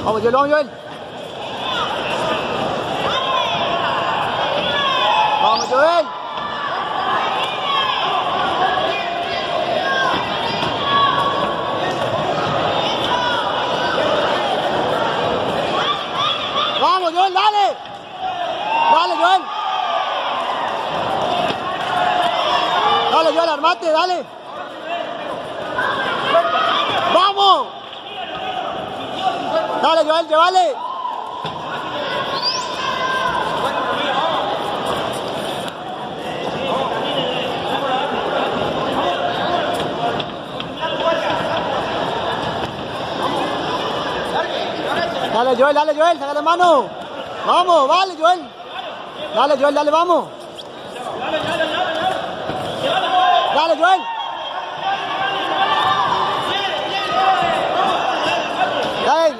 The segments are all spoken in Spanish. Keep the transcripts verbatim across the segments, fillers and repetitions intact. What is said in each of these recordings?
Vamos, Joel, vamos, Joel. Vamos, Joel. Vamos, Joel, dale. Dale, Joel. Dale, Joel, armate, dale. Vamos. Dale, Joel, llévale. Dale, Joel, dale, Joel, saca la mano. Vamos, vale, Joel. Dale, Joel, dale, vamos. Dale, Joel. Dale.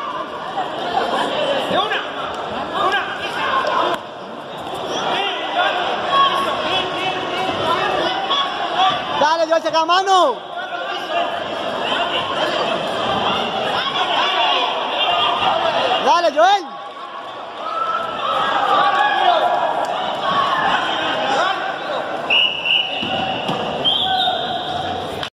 Dale, Joel, saca la mano. Dale, Joel.